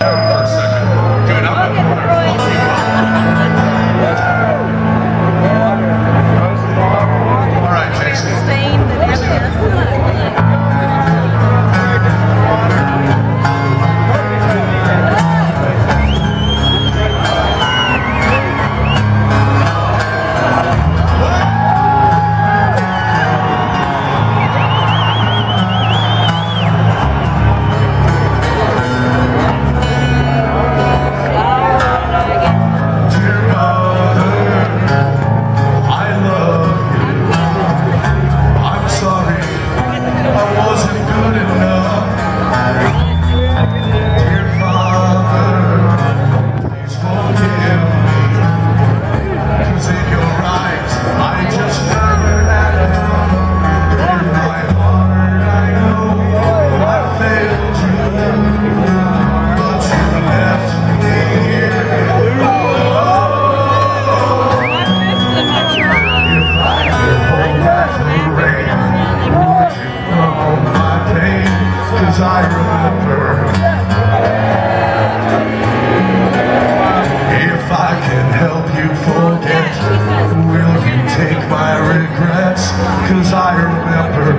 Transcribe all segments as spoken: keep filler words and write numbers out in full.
I remember. If I can help you forget, will you take my regrets? Cause I remember.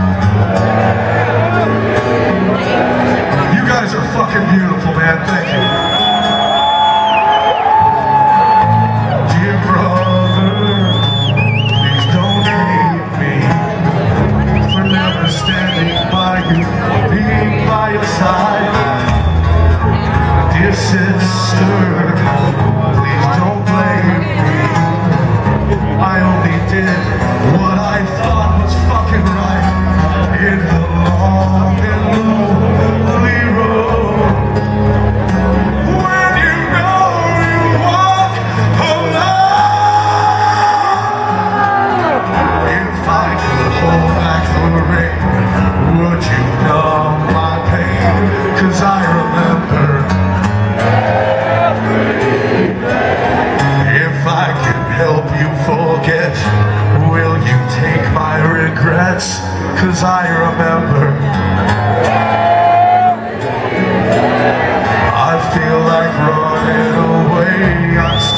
You guys are fucking beautiful, man. Thank you. Dear brother, please don't hate me for never standing by you, being by your side. Dear sister, please don't blame me. I only did what I thought was fucking right in the long and lonely road. When you know you walk alone, if I could hold back the rain, would you numb my pain? Cause I remember. If I can help you forget, will you take my regrets? Cause I remember. I feel like running away. I'm